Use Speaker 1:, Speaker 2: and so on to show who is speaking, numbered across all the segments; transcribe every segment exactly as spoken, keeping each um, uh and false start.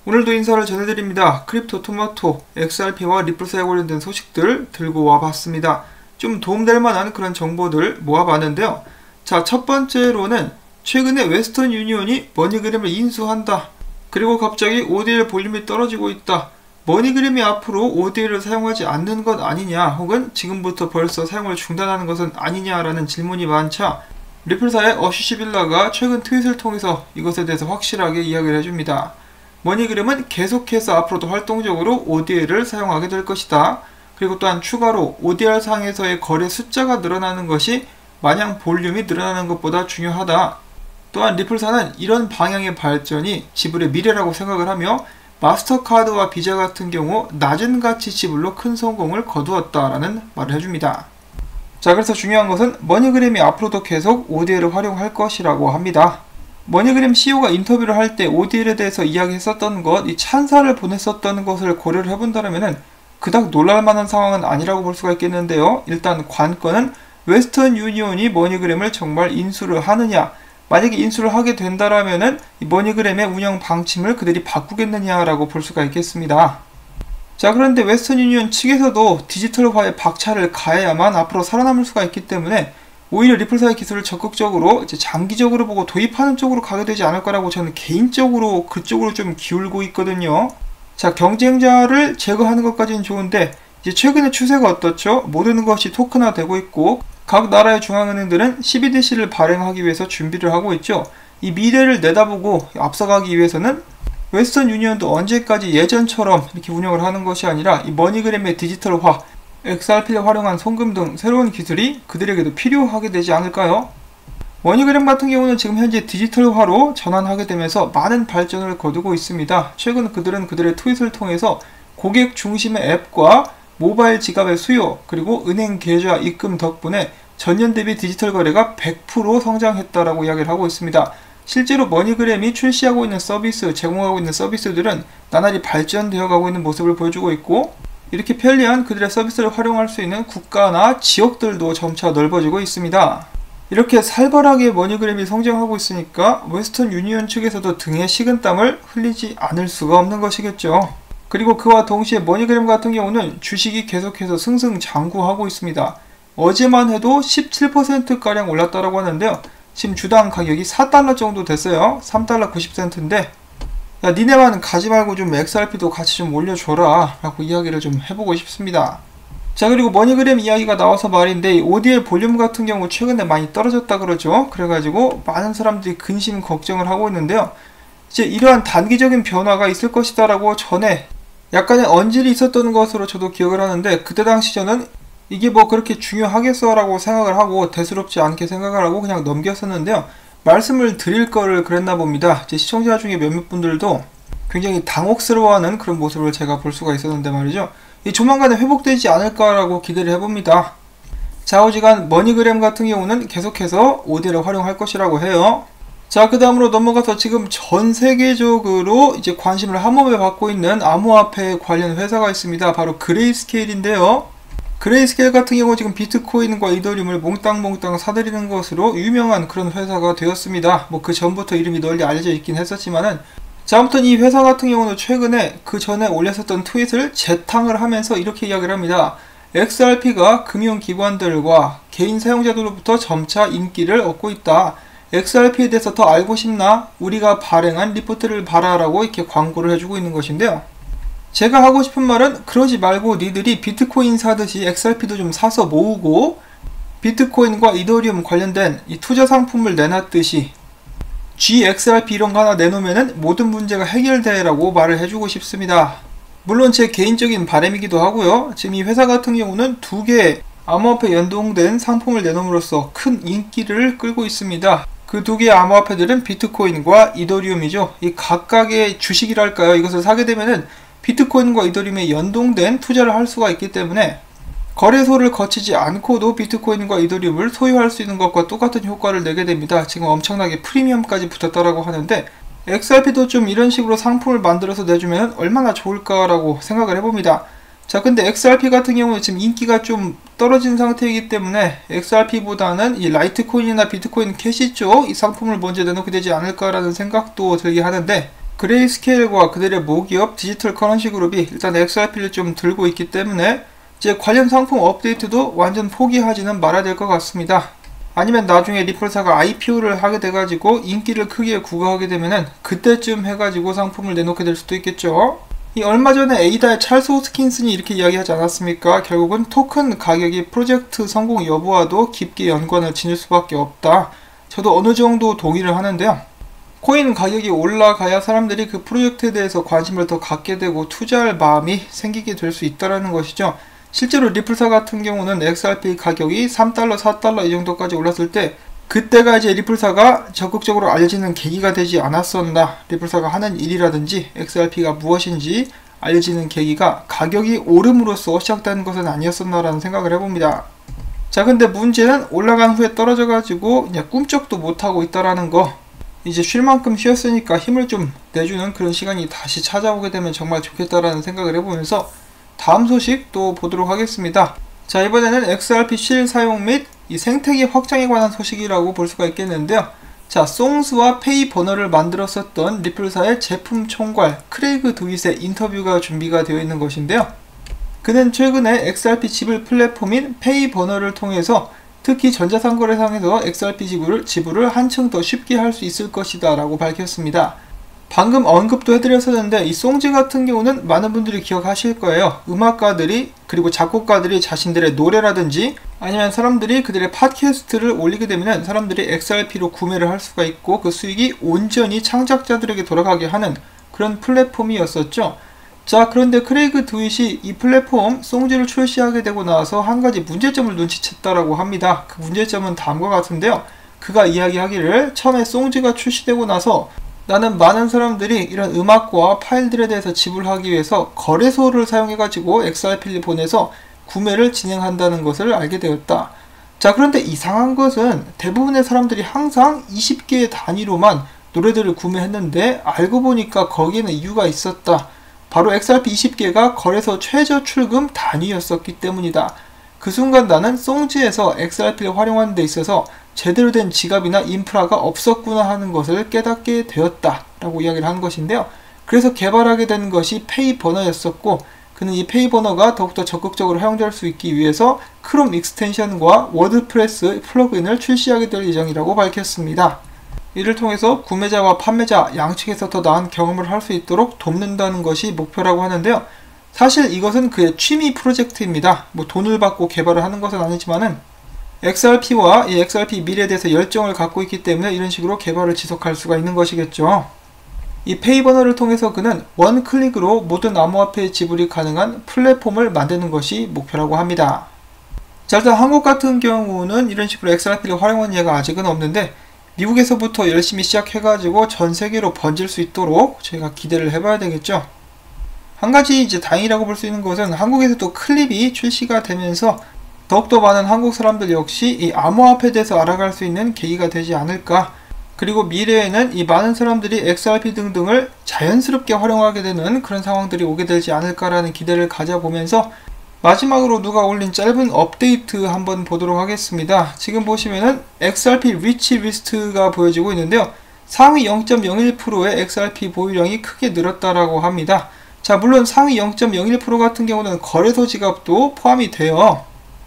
Speaker 1: 오늘도 인사를 전해드립니다. 크립토 토마토, 엑스알피와 리플사에 관련된 소식들 들고 와봤습니다. 좀 도움될 만한 그런 정보들 모아봤는데요. 자, 첫 번째로는 최근에 웨스턴 유니온이 머니그램을 인수한다. 그리고 갑자기 오디엘 볼륨이 떨어지고 있다. 머니그램이 앞으로 오디엘을 사용하지 않는 것 아니냐, 혹은 지금부터 벌써 사용을 중단하는 것은 아니냐라는 질문이 많자 리플사의 어시시빌라가 최근 트윗을 통해서 이것에 대해서 확실하게 이야기를 해줍니다. 머니그램은 계속해서 앞으로도 활동적으로 오디엘을 사용하게 될 것이다. 그리고 또한 추가로 오디엘 상에서의 거래 숫자가 늘어나는 것이 마냥 볼륨이 늘어나는 것보다 중요하다. 또한 리플사는 이런 방향의 발전이 지불의 미래라고 생각을 하며 마스터카드와 비자 같은 경우 낮은 가치 지불로 큰 성공을 거두었다라는 말을 해줍니다. 자, 그래서 중요한 것은 머니그램이 앞으로도 계속 오디엘을 활용할 것이라고 합니다. 머니그램 씨이오가 인터뷰를 할 때 오디엘에 대해서 이야기했었던 것, 이 찬사를 보냈었던 것을 고려를 해본다면은 그닥 놀랄만한 상황은 아니라고 볼 수가 있겠는데요. 일단 관건은 웨스턴 유니온이 머니그램을 정말 인수를 하느냐, 만약에 인수를 하게 된다라면은 이 머니그램의 운영 방침을 그들이 바꾸겠느냐라고 볼 수가 있겠습니다. 자, 그런데 웨스턴 유니온 측에서도 디지털화에 박차를 가해야만 앞으로 살아남을 수가 있기 때문에 오히려 리플사의 기술을 적극적으로 이제 장기적으로 보고 도입하는 쪽으로 가게 되지 않을 거라고 저는 개인적으로 그쪽으로 좀 기울고 있거든요. 자, 경쟁자를 제거하는 것까지는 좋은데 이제 최근의 추세가 어떻죠? 모든 것이 토큰화되고 있고 각 나라의 중앙은행들은 씨비디씨를 발행하기 위해서 준비를 하고 있죠. 이 미래를 내다보고 앞서가기 위해서는 웨스턴 유니온도 언제까지 예전처럼 이렇게 운영을 하는 것이 아니라 이 머니그램의 디지털화, 엑스알피를 활용한 송금 등 새로운 기술이 그들에게도 필요하게 되지 않을까요? 머니그램 같은 경우는 지금 현재 디지털화로 전환하게 되면서 많은 발전을 거두고 있습니다. 최근 그들은 그들의 트윗을 통해서 고객 중심의 앱과 모바일 지갑의 수요, 그리고 은행 계좌 입금 덕분에 전년 대비 디지털 거래가 백 퍼센트 성장했다라고 이야기를 하고 있습니다. 실제로 머니그램이 출시하고 있는 서비스, 제공하고 있는 서비스들은 나날이 발전되어 가고 있는 모습을 보여주고 있고, 이렇게 편리한 그들의 서비스를 활용할 수 있는 국가나 지역들도 점차 넓어지고 있습니다. 이렇게 살벌하게 머니그램이 성장하고 있으니까 웨스턴 유니온 측에서도 등에 식은땀을 흘리지 않을 수가 없는 것이겠죠. 그리고 그와 동시에 머니그램 같은 경우는 주식이 계속해서 승승장구하고 있습니다. 어제만 해도 십칠 퍼센트가량 올랐다고 하는데요. 지금 주당 가격이 사 달러 정도 됐어요. 삼 달러 구십 센트인데 야, 니네만 가지 말고 좀 엑스알피도 같이 좀 올려줘라 라고 이야기를 좀 해보고 싶습니다. 자, 그리고 머니그램 이야기가 나와서 말인데 오디엘 볼륨 같은 경우 최근에 많이 떨어졌다 그러죠. 그래가지고 많은 사람들이 근심 걱정을 하고 있는데요. 이제 이러한 단기적인 변화가 있을 것이다 라고 전에 약간의 언질이 있었던 것으로 저도 기억을 하는데, 그때 당시 저는 이게 뭐 그렇게 중요하겠어 라고 생각을 하고 대수롭지 않게 생각을 하고 그냥 넘겼었는데요. 말씀을 드릴 거를 그랬나 봅니다. 제 시청자 중에 몇몇 분들도 굉장히 당혹스러워하는 그런 모습을 제가 볼 수가 있었는데 말이죠. 이 조만간에 회복되지 않을까라고 기대를 해봅니다. 좌우지간 머니그램 같은 경우는 계속해서 오디엘을 활용할 것이라고 해요. 자, 그 다음으로 넘어가서 지금 전 세계적으로 이제 관심을 한몸에 받고 있는 암호화폐 관련 회사가 있습니다. 바로 그레이스케일인데요. 그레이스케일 같은 경우 지금 비트코인과 이더리움을 몽땅몽땅 사들이는 것으로 유명한 그런 회사가 되었습니다. 뭐 그 전부터 이름이 널리 알려져 있긴 했었지만은, 자, 아무튼 이 회사 같은 경우는 최근에 그 전에 올렸었던 트윗을 재탕을 하면서 이렇게 이야기를 합니다. 엑스알피가 금융기관들과 개인 사용자들로부터 점차 인기를 얻고 있다. 엑스알피에 대해서 더 알고 싶나? 우리가 발행한 리포트를 봐라라고 이렇게 광고를 해주고 있는 것인데요. 제가 하고 싶은 말은 그러지 말고 니들이 비트코인 사듯이 엑스알피도 좀 사서 모으고 비트코인과 이더리움 관련된 이 투자 상품을 내놨듯이 지엑스알피 이런 거 하나 내놓으면은 모든 문제가 해결돼 라고 말을 해주고 싶습니다. 물론 제 개인적인 바람이기도 하고요. 지금 이 회사 같은 경우는 두 개의 암호화폐 연동된 상품을 내놓음으로써 큰 인기를 끌고 있습니다. 그 두 개의 암호화폐들은 비트코인과 이더리움이죠. 이 각각의 주식이랄까요. 이것을 사게 되면은 비트코인과 이더리움에 연동된 투자를 할 수가 있기 때문에 거래소를 거치지 않고도 비트코인과 이더리움을 소유할 수 있는 것과 똑같은 효과를 내게 됩니다. 지금 엄청나게 프리미엄까지 붙었다라고 하는데, 엑스알피도 좀 이런 식으로 상품을 만들어서 내주면 얼마나 좋을까라고 생각을 해봅니다. 자, 근데 엑스알피 같은 경우는 지금 인기가 좀 떨어진 상태이기 때문에 엑스알피보다는 이 라이트코인이나 비트코인 캐시 쪽 이 상품을 먼저 내놓게 되지 않을까라는 생각도 들게 하는데, 그레이스케일과 그들의 모기업 디지털 커런시 그룹이 일단 엑스알피를 좀 들고 있기 때문에 이제 관련 상품 업데이트도 완전 포기하지는 말아야 될 것 같습니다. 아니면 나중에 리플사가 아이피오를 하게 돼가지고 인기를 크게 구가하게 되면은 그때쯤 해가지고 상품을 내놓게 될 수도 있겠죠. 이 얼마 전에 에이다의 찰스 호스킨슨이 이렇게 이야기하지 않았습니까? 결국은 토큰 가격이 프로젝트 성공 여부와도 깊게 연관을 지닐 수밖에 없다. 저도 어느 정도 동의를 하는데요. 코인 가격이 올라가야 사람들이 그 프로젝트에 대해서 관심을 더 갖게 되고 투자할 마음이 생기게 될 수 있다는 것이죠. 실제로 리플사 같은 경우는 엑스알피 가격이 삼 달러, 사 달러 이 정도까지 올랐을 때 그때가 이제 리플사가 적극적으로 알려지는 계기가 되지 않았었나. 리플사가 하는 일이라든지 엑스알피가 무엇인지 알려지는 계기가 가격이 오름으로써 시작된 것은 아니었었나라는 생각을 해봅니다. 자, 근데 문제는 올라간 후에 떨어져가지고 그냥 꿈쩍도 못하고 있다라는 거. 이제 쉴 만큼 쉬었으니까 힘을 좀 내주는 그런 시간이 다시 찾아오게 되면 정말 좋겠다라는 생각을 해보면서 다음 소식 또 보도록 하겠습니다. 자, 이번에는 엑스알피 실 사용 및 이 생태계 확장에 관한 소식이라고 볼 수가 있겠는데요. 자, 송스와 페이 버너를 만들었었던 리플사의 제품 총괄 크레이그 드윗의 인터뷰가 준비가 되어 있는 것인데요. 그는 최근에 엑스알피 지불 플랫폼인 페이 버너를 통해서 특히 전자상거래상에서 엑스알피 지불을, 지불을 한층 더 쉽게 할 수 있을 것이다 라고 밝혔습니다. 방금 언급도 해드렸었는데 이 송지 같은 경우는 많은 분들이 기억하실 거예요. 음악가들이 그리고 작곡가들이 자신들의 노래라든지 아니면 사람들이 그들의 팟캐스트를 올리게 되면 사람들이 엑스알피로 구매를 할 수가 있고 그 수익이 온전히 창작자들에게 돌아가게 하는 그런 플랫폼이었었죠. 자, 그런데 크레이그 드윗이 이 플랫폼 송지를 출시하게 되고 나서 한 가지 문제점을 눈치챘다라고 합니다. 그 문제점은 다음과 같은데요. 그가 이야기하기를 처음에 송지가 출시되고 나서 나는 많은 사람들이 이런 음악과 파일들에 대해서 지불하기 위해서 거래소를 사용해가지고 엑스알피를 보내서 구매를 진행한다는 것을 알게 되었다. 자, 그런데 이상한 것은 대부분의 사람들이 항상 이십 개의 단위로만 노래들을 구매했는데 알고 보니까 거기에는 이유가 있었다. 바로 엑스알피 이십 개가 거래소 최저 출금 단위였었기 때문이다. 그 순간 나는 송지에서 엑스알피를 활용하는 데 있어서 제대로 된 지갑이나 인프라가 없었구나 하는 것을 깨닫게 되었다 라고 이야기를 한 것인데요. 그래서 개발하게 된 것이 페이 버너였었고 그는 이 페이 버너가 더욱더 적극적으로 사용될 수 있기 위해서 크롬 익스텐션과 워드프레스 플러그인을 출시하게 될 예정이라고 밝혔습니다. 이를 통해서 구매자와 판매자 양측에서 더 나은 경험을 할 수 있도록 돕는다는 것이 목표라고 하는데요. 사실 이것은 그의 취미 프로젝트입니다. 뭐 돈을 받고 개발을 하는 것은 아니지만은 엑스알피와 이 엑스알피 미래에 대해서 열정을 갖고 있기 때문에 이런 식으로 개발을 지속할 수가 있는 것이겠죠. 이 페이버너를 통해서 그는 원 클릭으로 모든 암호화폐 지불이 가능한 플랫폼을 만드는 것이 목표라고 합니다. 자, 일단 한국 같은 경우는 이런 식으로 엑스알피를 활용한 예가 아직은 없는데 미국에서부터 열심히 시작해가지고 전 세계로 번질 수 있도록 저희가 기대를 해봐야 되겠죠. 한 가지 이제 다행이라고 볼 수 있는 것은 한국에서도 클립이 출시가 되면서 더욱더 많은 한국 사람들 역시 이 암호화폐에 대해서 알아갈 수 있는 계기가 되지 않을까. 그리고 미래에는 이 많은 사람들이 엑스알피 등등을 자연스럽게 활용하게 되는 그런 상황들이 오게 되지 않을까라는 기대를 가져보면서 마지막으로 누가 올린 짧은 업데이트 한번 보도록 하겠습니다. 지금 보시면은 엑스알피 리치 리스트가 보여지고 있는데요. 상위 영 점 영일 퍼센트의 엑스알피 보유량이 크게 늘었다라고 합니다. 자, 물론 상위 영 점 영일 퍼센트 같은 경우는 거래소 지갑도 포함이 돼요.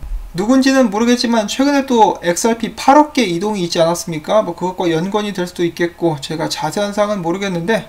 Speaker 1: 누군지는 모르겠지만 최근에 또 엑스알피 팔억 개 이동이 있지 않았습니까? 뭐 그것과 연관이 될 수도 있겠고 제가 자세한 사항은 모르겠는데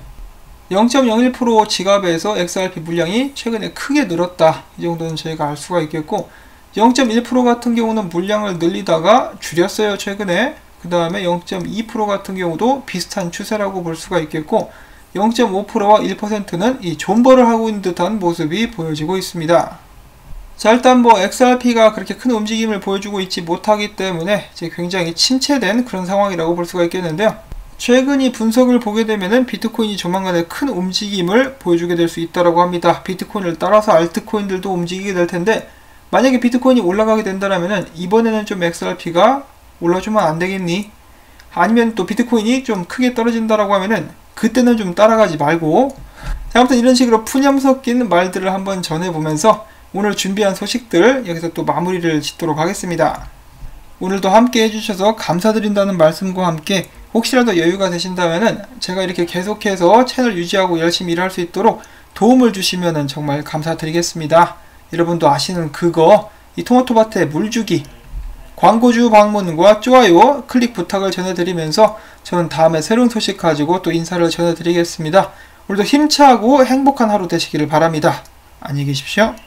Speaker 1: 영 점 영일 퍼센트 지갑에서 엑스알피 물량이 최근에 크게 늘었다. 이 정도는 저희가 알 수가 있겠고 영 점 일 퍼센트 같은 경우는 물량을 늘리다가 줄였어요. 최근에. 그 다음에 영 점 이 퍼센트 같은 경우도 비슷한 추세라고 볼 수가 있겠고 영 점 오 퍼센트와 일 퍼센트는 이 존버를 하고 있는 듯한 모습이 보여지고 있습니다. 자, 일단 뭐 엑스알피가 그렇게 큰 움직임을 보여주고 있지 못하기 때문에 이제 굉장히 침체된 그런 상황이라고 볼 수가 있겠는데요. 최근 이 분석을 보게 되면은 비트코인이 조만간에 큰 움직임을 보여주게 될 수 있다고 합니다. 비트코인을 따라서 알트코인들도 움직이게 될 텐데 만약에 비트코인이 올라가게 된다면은 이번에는 좀 엑스알피가 올라주면 안 되겠니? 아니면 또 비트코인이 좀 크게 떨어진다라고 하면은 그때는 좀 따라가지 말고. 자, 아무튼 이런 식으로 푸념 섞인 말들을 한번 전해보면서 오늘 준비한 소식들 여기서 또 마무리를 짓도록 하겠습니다. 오늘도 함께 해주셔서 감사드린다는 말씀과 함께 혹시라도 여유가 되신다면은 제가 이렇게 계속해서 채널 유지하고 열심히 일할 수 있도록 도움을 주시면은 정말 감사드리겠습니다. 여러분도 아시는 그거, 이 토마토밭에 물주기, 광고주 방문과 좋아요, 클릭 부탁을 전해드리면서 저는 다음에 새로운 소식 가지고 또 인사를 전해드리겠습니다. 오늘도 힘차고 행복한 하루 되시기를 바랍니다. 안녕히 계십시오.